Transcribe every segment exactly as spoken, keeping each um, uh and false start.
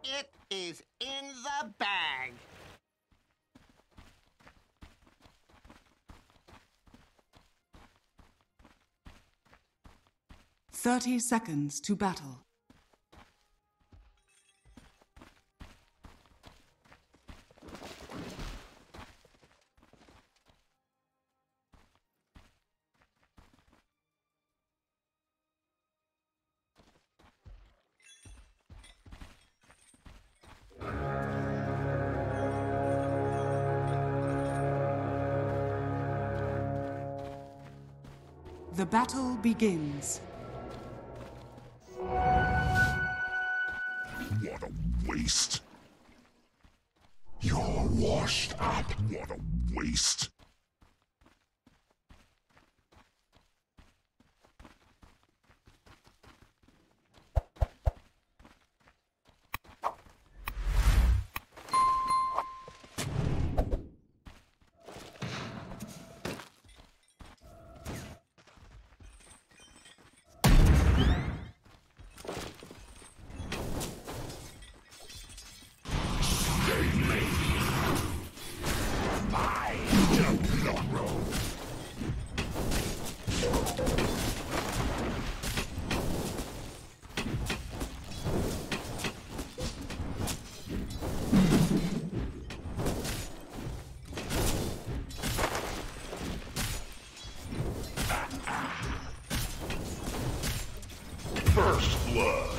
It is in the bag. Thirty seconds to battle. The battle begins. What a waste. You're washed up. What a waste. First blood.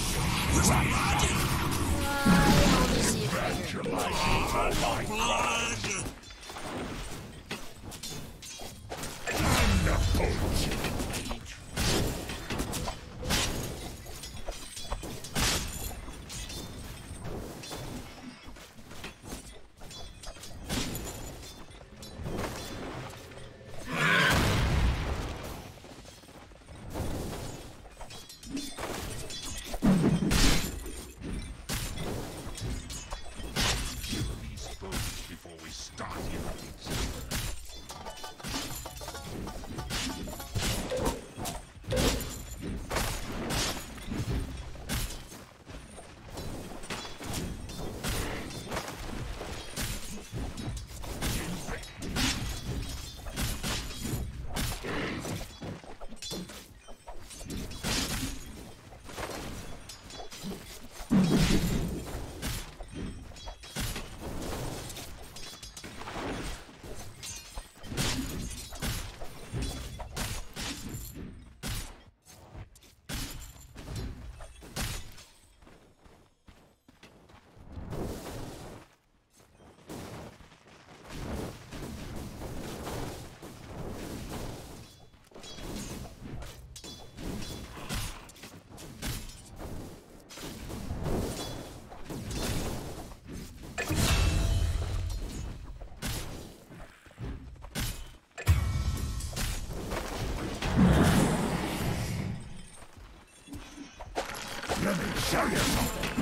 Let me show you something.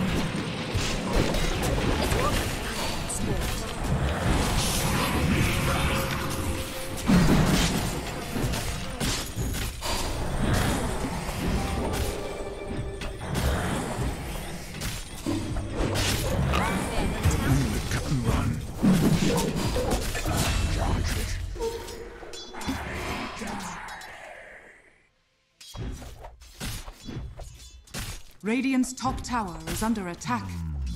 It's more sport. Cut and run. Charge it. Radiant's top tower is under attack.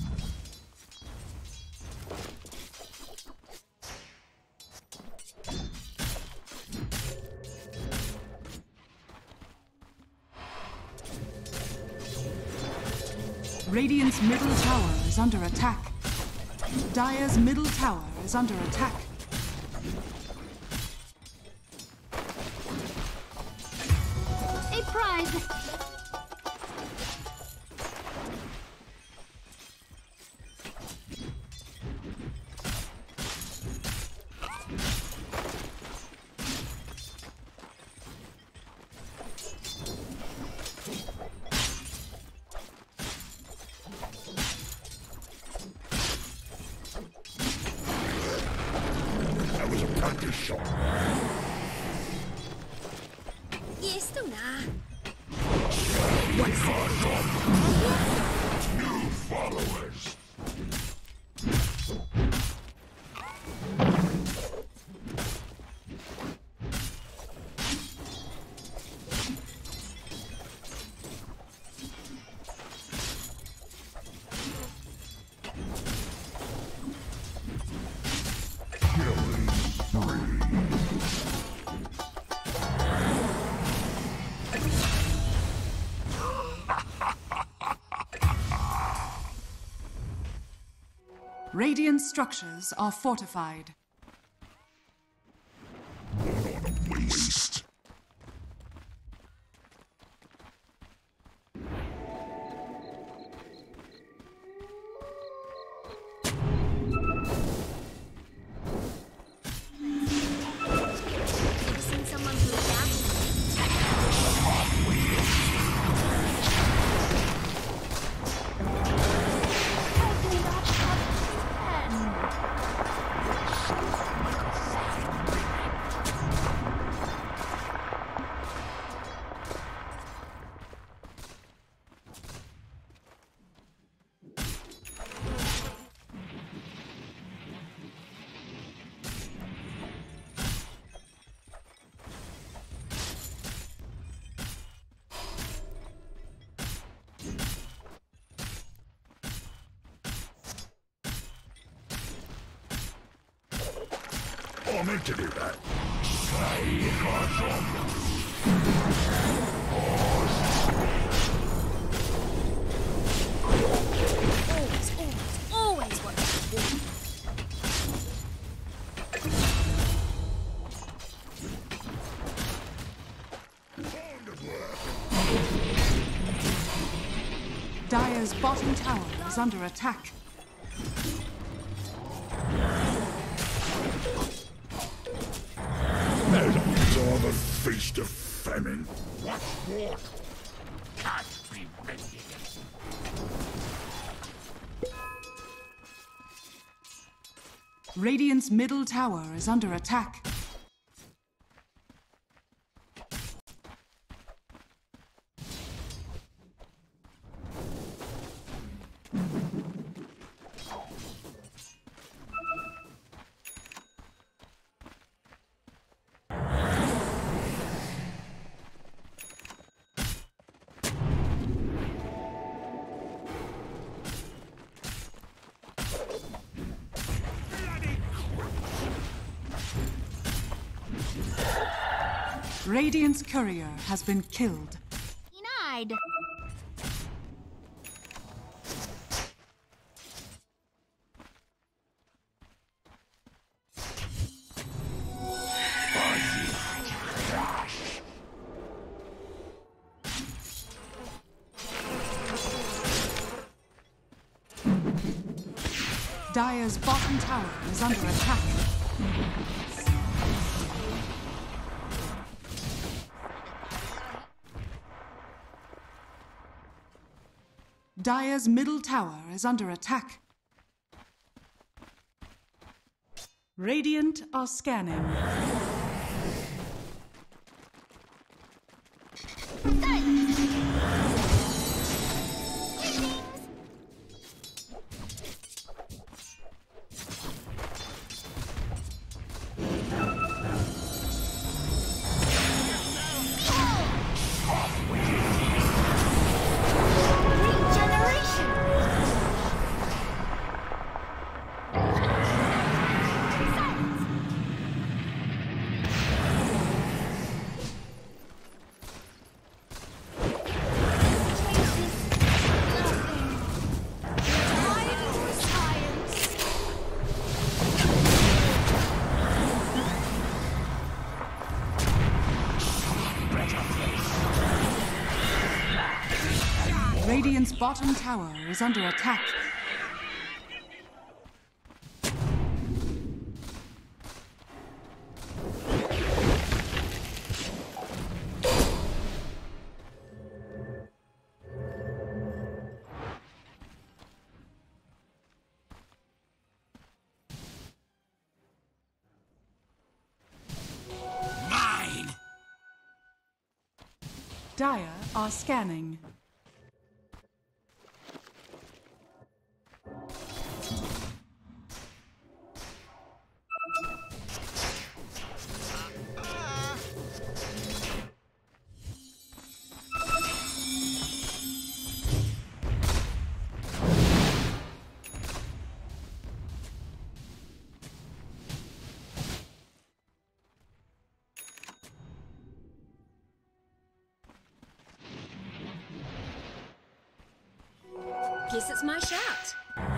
Radiant's middle tower is under attack. Dire's middle tower is under attack. A prize. Practice shot. Yes, to na. What's that? New fun. followers. Radiant structures are fortified. Waste. Ever seen someone who adapted? Opening up I meant to do that. Always, always, always what to do. Dire's bottom tower is under attack. Saw the feast of famine. What's what? Can't be mended. Radiant's middle tower is under attack. Radiant's courier has been killed. Denied. Dire's bottom tower is under attack. Dire's middle tower is under attack. Radiant are scanning. Radiant's bottom tower is under attack. Mine! Dire are scanning. Guess it's my shout.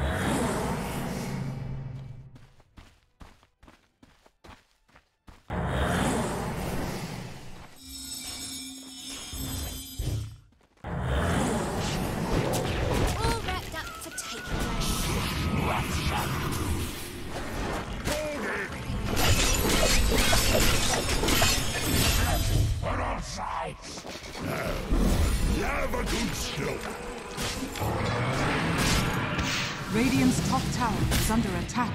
All wrapped up for taking We're on sides. You have a good skill. Radiant's top tower is under attack.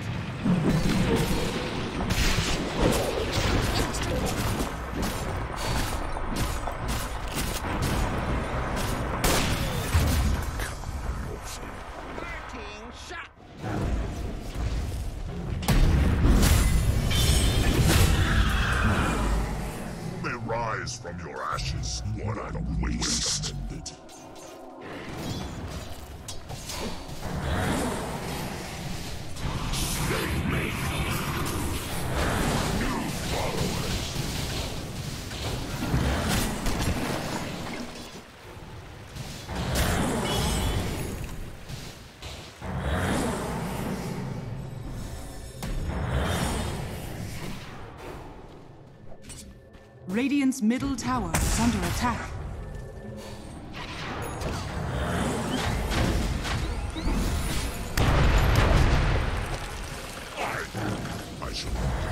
King shot. May rise from your ashes. What a waste. Radiant's middle tower is under attack. I shall.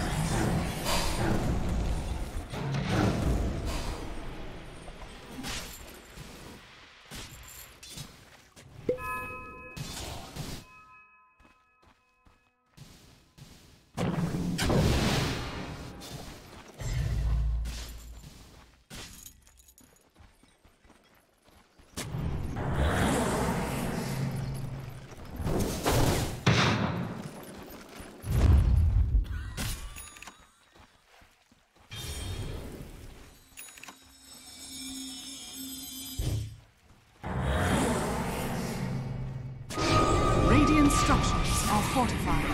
Radiant structures are fortified.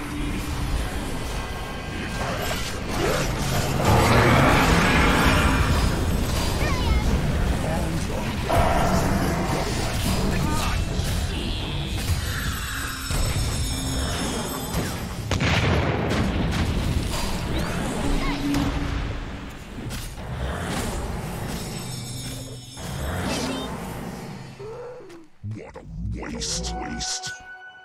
What a waste, waste.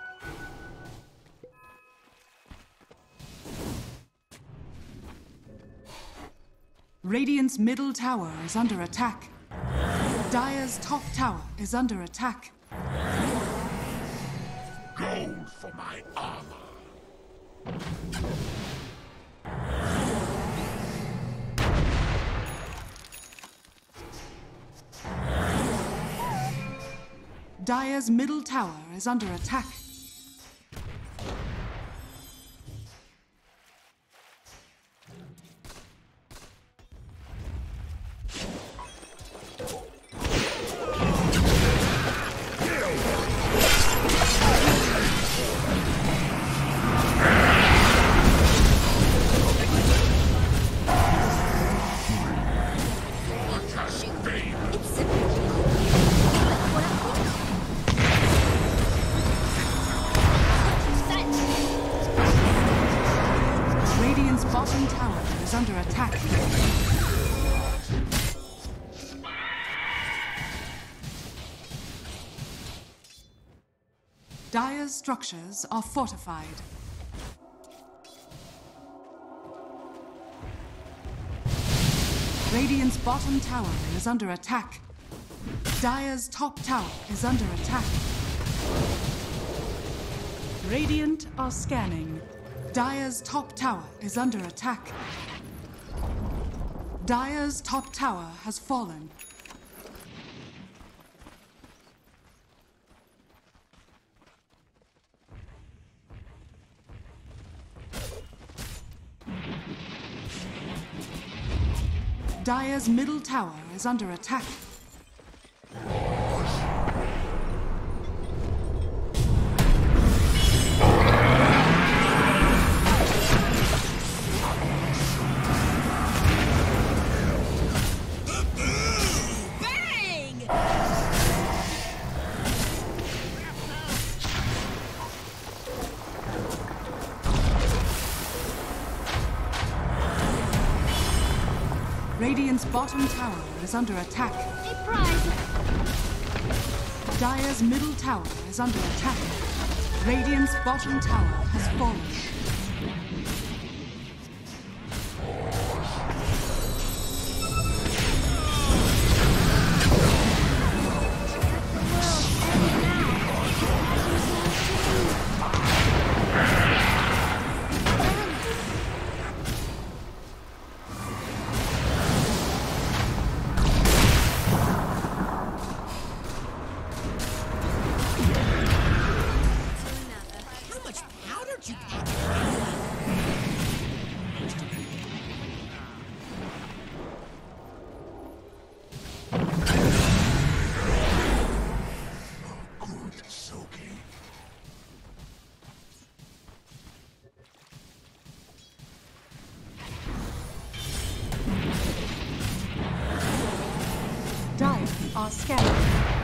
Radiant's middle tower is under attack. Dire's top tower is under attack. Gold for my armor. Dire's middle tower is under attack. It's simple. What I Radiant's bottom tower is under attack. Dire's structures are fortified. Radiant's bottom tower is under attack. Dire's top tower is under attack. Radiant are scanning. Dire's top tower is under attack. Dire's top tower has fallen. Dire's middle tower is under attack. Bang! Radiant's bottom tower is under attack. Dire's middle tower is under attack. Radiant's bottom tower has fallen. Dire are scanning.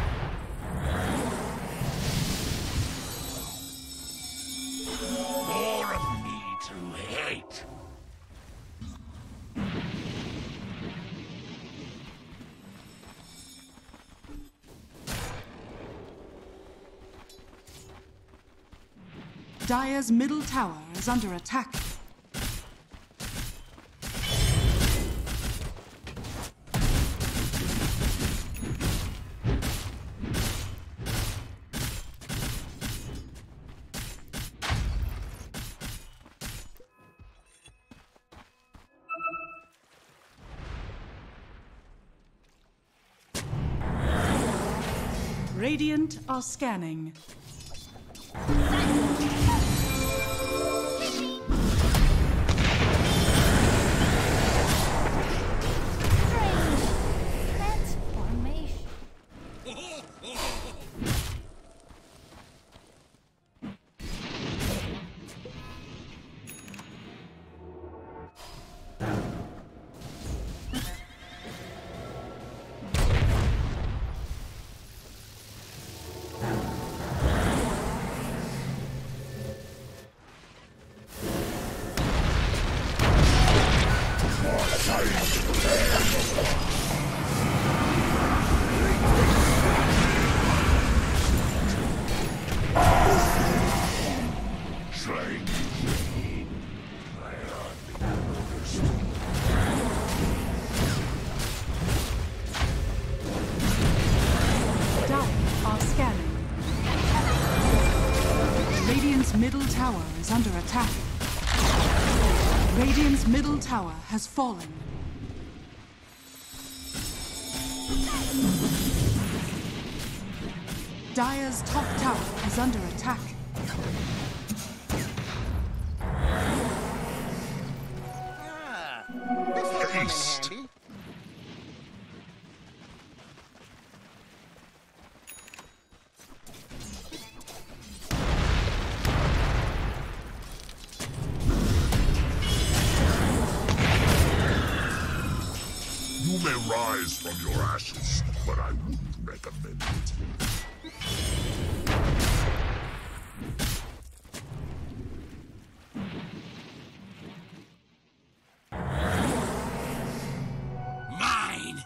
More of me to hate. Dire's middle tower is under attack. Radiant are scanning. Radiant's middle tower is under attack. Radiant's middle tower has fallen. Dire's top tower is under attack. Ah, this will come in handy. You may rise from your ashes, but I wouldn't recommend it. Mine!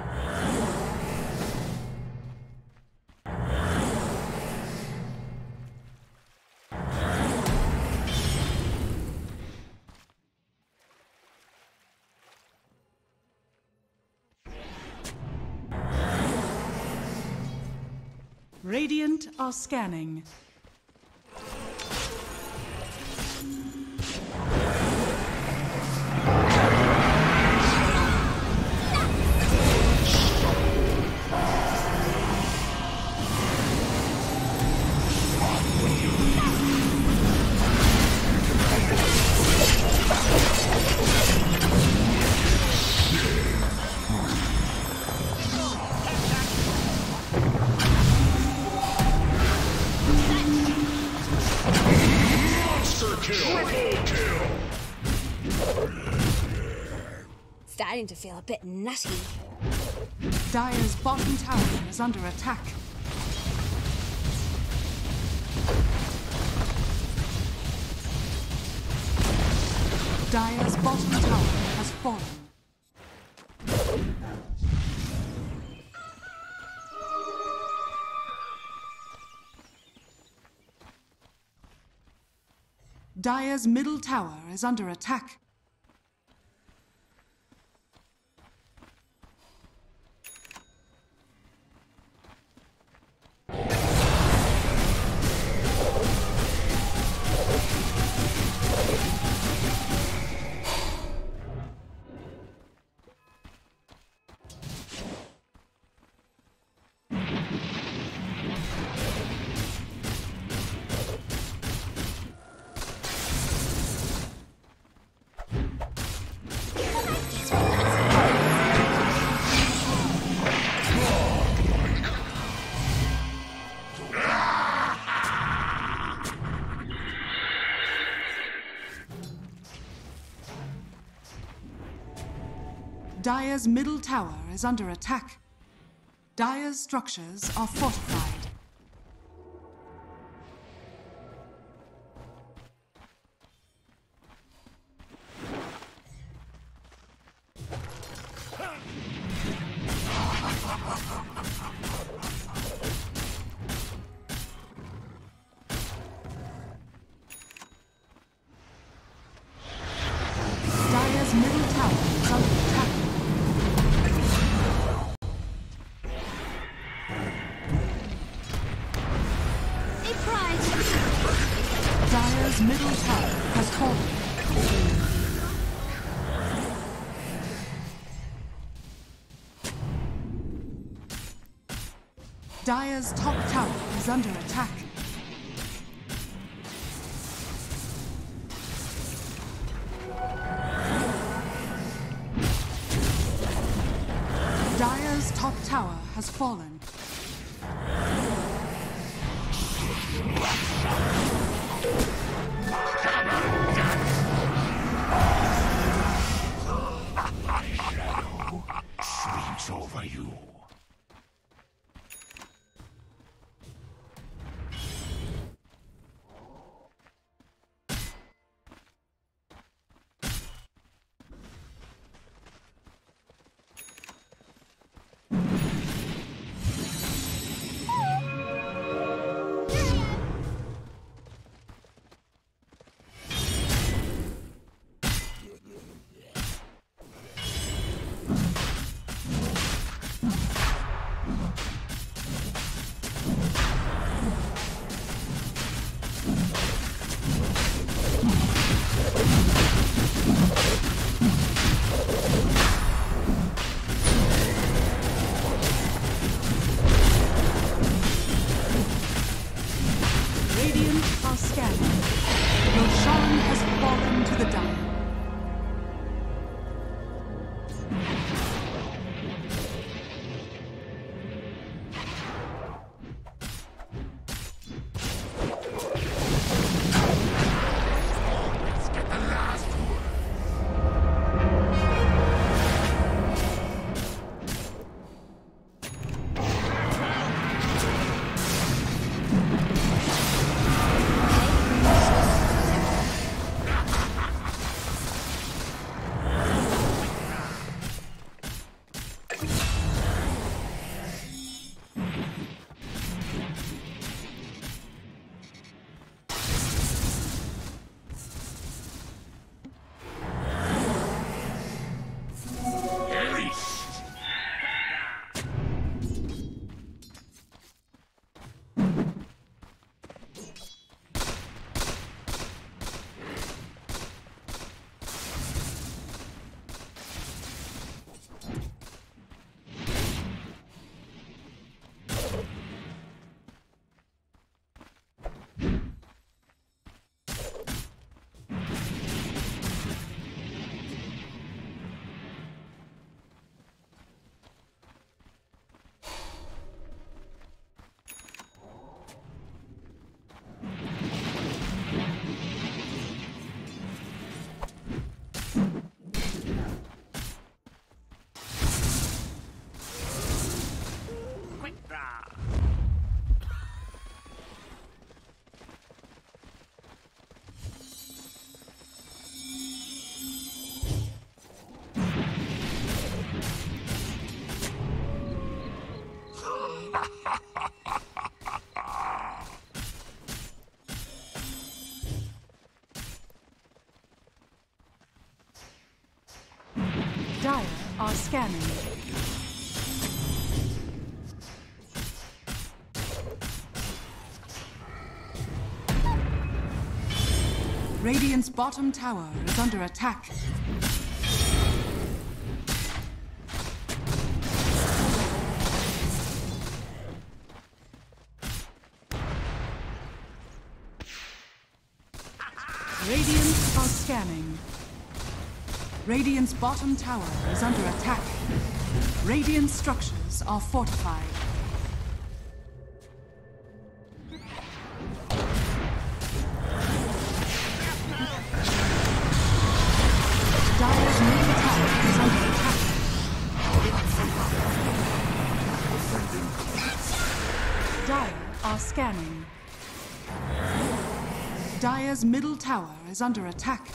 Radiant are scanning. Starting to feel a bit nutty. Dire's bottom tower is under attack. Dire's bottom tower has fallen. Dire's middle tower is under attack. Dire's middle tower is under attack. Dire's structures are fortified. Dire's middle tower is under attack. Dire's middle tower has fallen. Dire's top tower is under attack. Dire's top tower has fallen. Sweeps over you. Roshan has fallen to the Dire. Dire are scanning. Radiant's bottom tower is under attack. Radiant are scanning. Radiant's bottom tower is under attack. Radiant structures are fortified. Dire's middle tower is under attack. Dire are scanning. Dire's middle tower is under attack.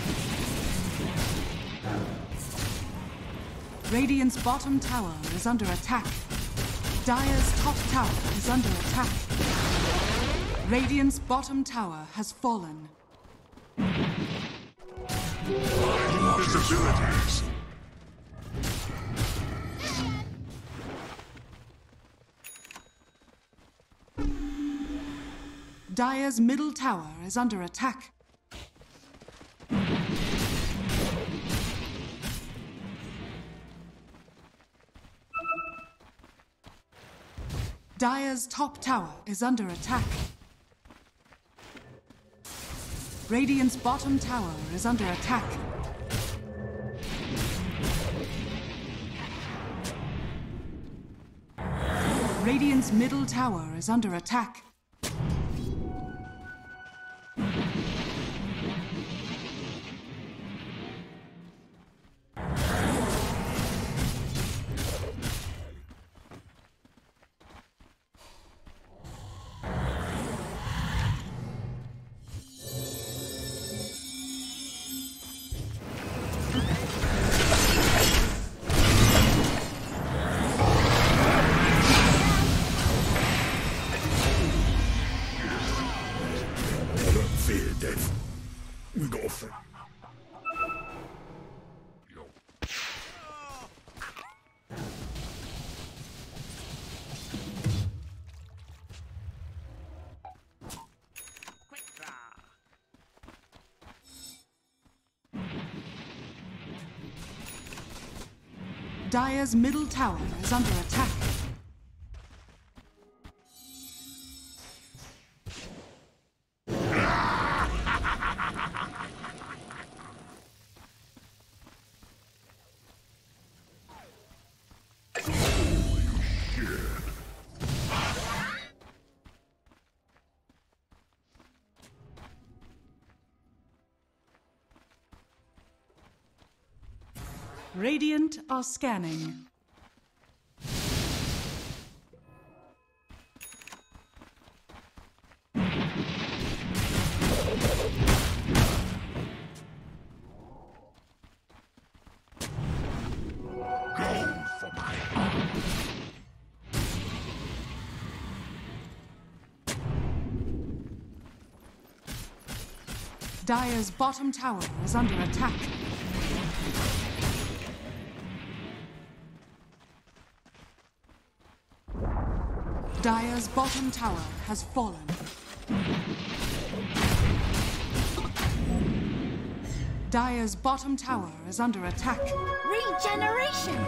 Radiant's bottom tower is under attack. Dire's top tower is under attack. Radiant's bottom tower has fallen. Invisibilities. Dire's middle tower is under attack. Dire's top tower is under attack. Radiant's bottom tower is under attack. Radiant's middle tower is under attack. We go for Quick draw. Dire's middle tower is under attack. Radiant are scanning. gold for my heart. Dire's bottom tower is under attack. Dire's bottom tower has fallen. Dire's bottom tower is under attack. Regeneration!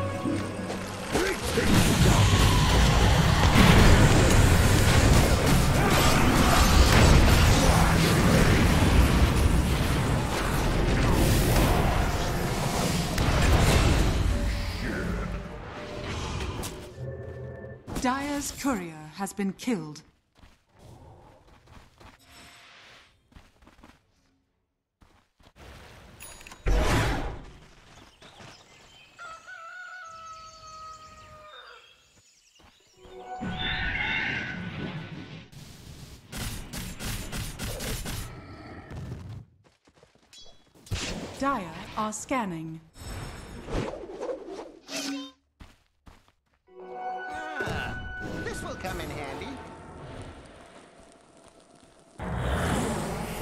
Dire's courier has been killed. Dire are scanning. Ah, this will come in handy.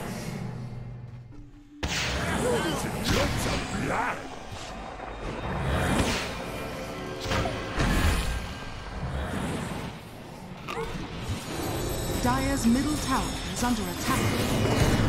Lots of blood. Dire's middle tower is under attack.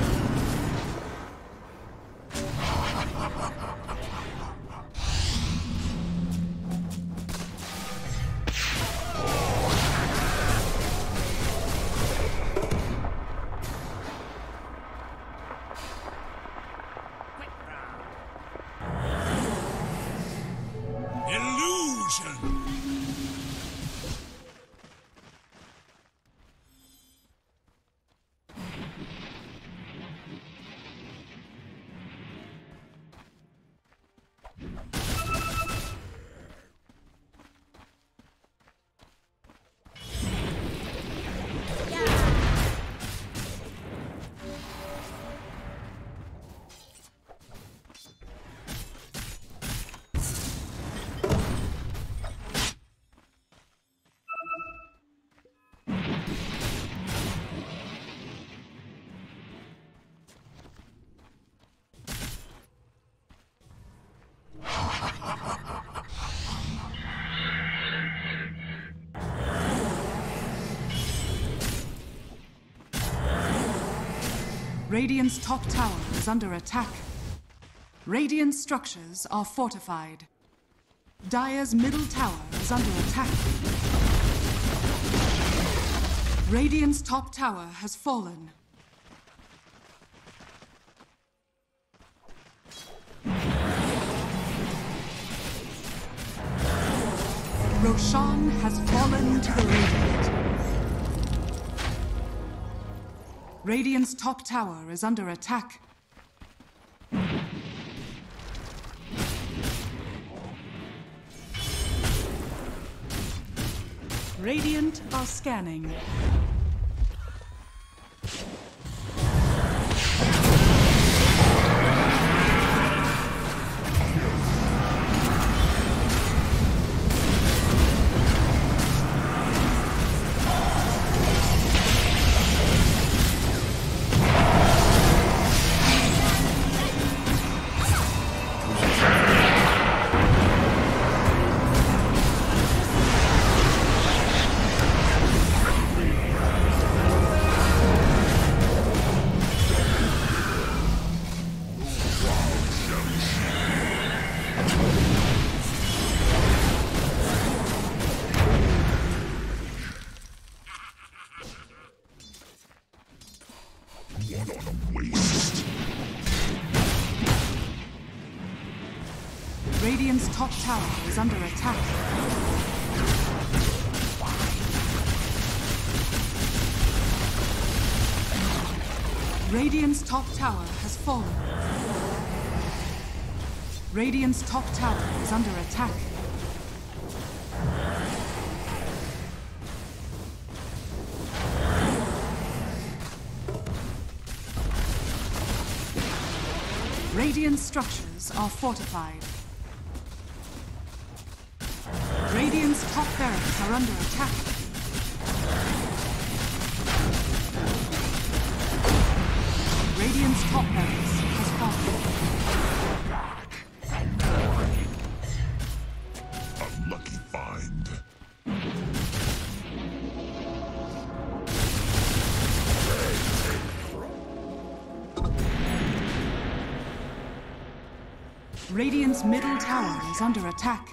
Radiant's top tower is under attack. Radiant structures are fortified. Dire's middle tower is under attack. Radiant's top tower has fallen. Roshan has fallen to the Radiant. Radiant's top tower is under attack. Radiant are scanning. Radiant's top tower is under attack. Radiant's top tower has fallen. Radiant's top tower is under attack. Radiant structures are fortified. Radiant's top barracks are under attack. Radiant's top barracks has fallen. A lucky find. Radiant's middle tower is under attack.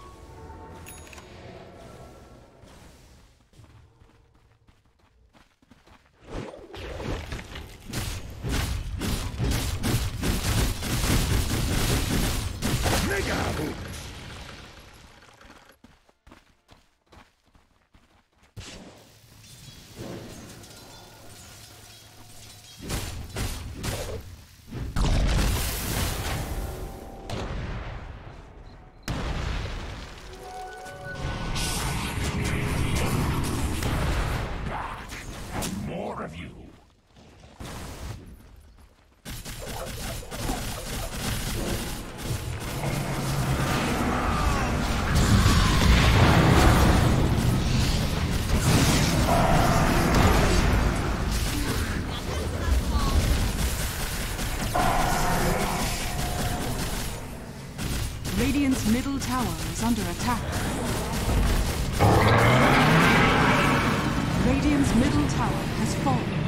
Radiant's middle tower is under attack. Radiant's middle tower has fallen.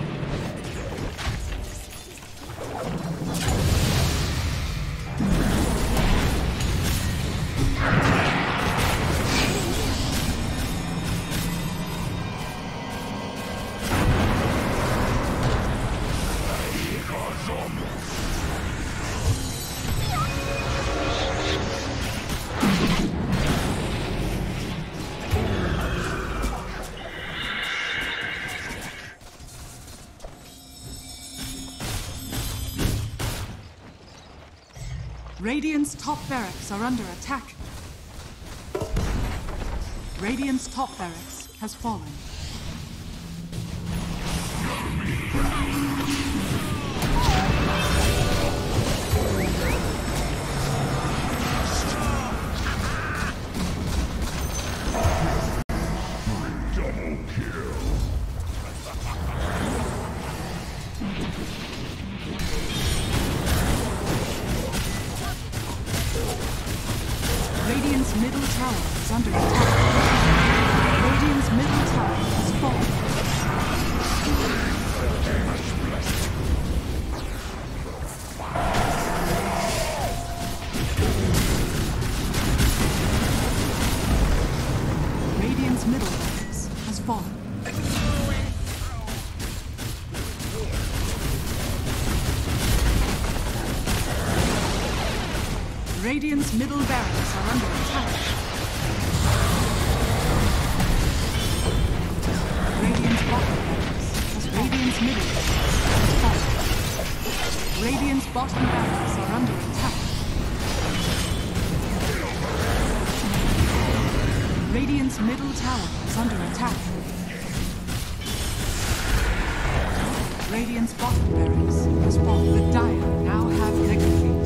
Radiant's top barracks are under attack. Radiant's top barracks has fallen. Double kill. Radiant's middle tower is under attack. Radiant's middle tower has fallen. Radiant's middle barracks has fallen. Radiant's middle barracks are under attack. Radiant's bottom barracks has Radiant's middle barracks has fallen. Radiant's bottom barracks are under attack. Radiant's middle tower is under attack. Radiant's bottom barracks has fallen. The Dire now have Mega King.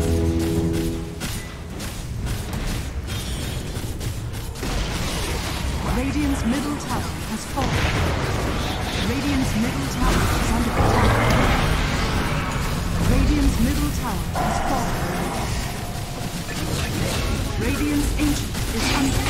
Radiant's middle tower has fallen. Radiant's middle tower is under attack. Radiant's middle tower has fallen. Radiant's ancient is under